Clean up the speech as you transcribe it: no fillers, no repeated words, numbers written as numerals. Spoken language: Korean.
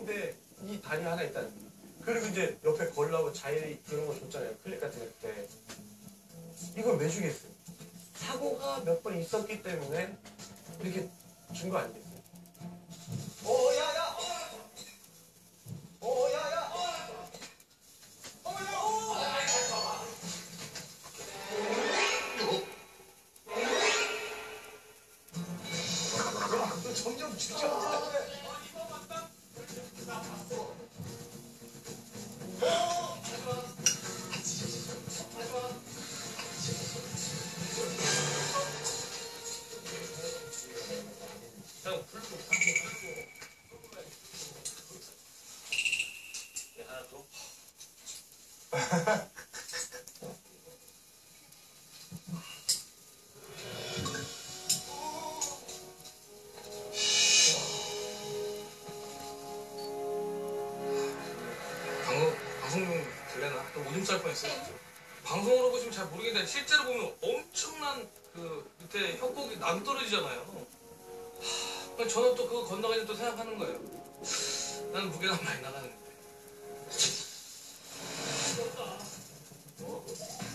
있는데 이 다리 하나 있다는 거야. 그리고 이제 옆에 걸라고 자일 그런 거 줬잖아요. 클립 같은 거 그때. 이걸 왜 주겠어요? 사고가 몇 번 있었기 때문에 이렇게 준 거 아니겠어요? 야야! 야야! 너 점점 죽여. 형 불고 하나 더. 방송 좀 될래나? 또 오줌 쌀 뻔했어요. 방송으로 보시면 잘 모르겠는데 실제로 보면 엄청난 그 밑에 혀곡이 낭떠러지잖아요. 저는 또 그거 건너가니 또 생각하는 거예요. 나는 무게가 많이 나가는데.